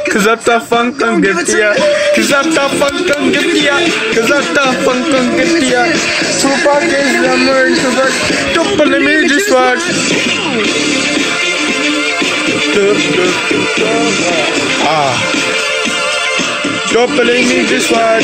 Cause Uptown Funk gon' get ya. Cause Uptown Funk gon' get ya. Cause Uptown Funk gon' get ya. Tupac is the murder. Don't believe me, just watch. Don't believe me, just watch.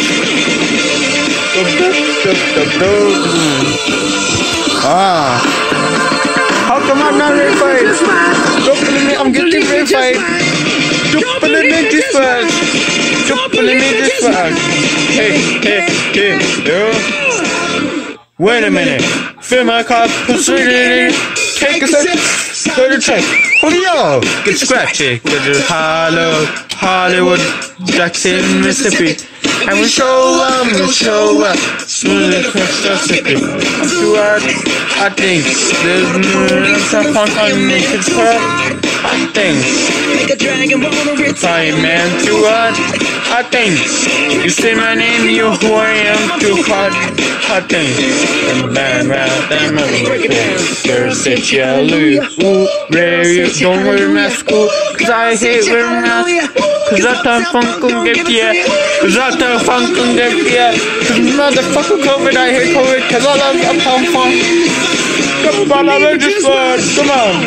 How come I'm not verified? Don't believe me, I'm getting verified. Don't believe me, just watch. Don't believe me, just watch. Hey, yo. Wait a minute. Fill my cup, take a sip, go to check. Julio, get scratchy, get it Hollywood, Jackson, Mississippi. And we show up, smoothly across the city. I'm too hard, I think. There's some fun on me, it's hard, I think. Sorry, man, too hard, I think. You say my name, you who I am, too hard, I think. And bad, damn it, there's a jelly. Don't wear mask, cause I hate wearing mask. Cause Uptown Funk gon' get ya. Cause Uptown Funk gon' get ya. Cause motherfucker COVID, I hate COVID. Cause I love Uptown Funk. Come on, I love this word. Come on.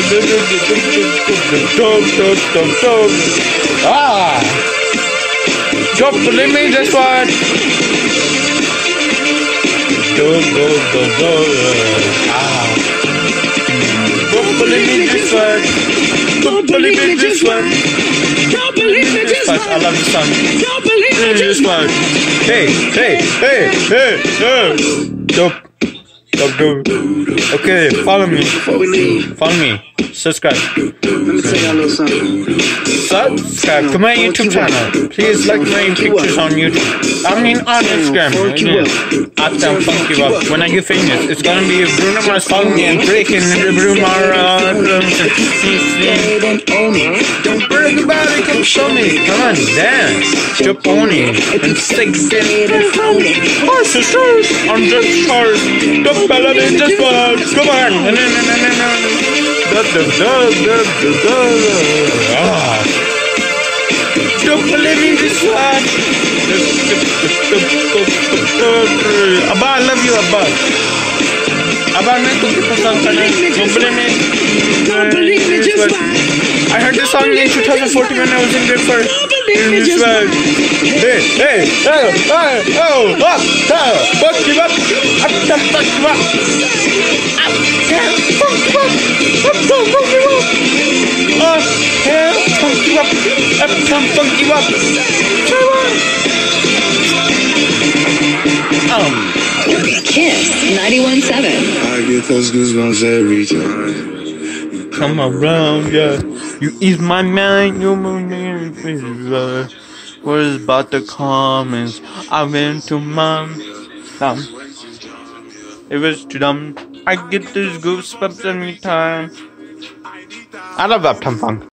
Don't believe me, this word. Don't believe me, this word. Don't believe me, this word. I love the song. This one. Hey. Dope. Okay, follow me. Follow me. Subscribe. Let me tell y'all a little something. Subscribe to my YouTube channel. Please like my pictures on YouTube. I mean on Instagram. Uptown Funk You Up. When I get famous, it's gonna be Bruno Mars following me and breaking the Bruno Mars. Everybody come show me. Come on, dance. Japoni. And stick it. Horses, I'm just cars. Don't melody, just words. Come on. Don't believe me, this one. Abba, I love you, Abba. Abba, मैं तुमके पसंद करने. Don't believe me, this one. I heard this song in 2014 when I was in grade 4. Hey, fuck you up. Uptown Funk You Up. Kiss 91.7. I get those goosebumps every time. Come around, yeah. You ease my mind, you move me. What is about the comments? I've been too dumb. It was too dumb. I get those goosebumps every time. I love Uptown Funk.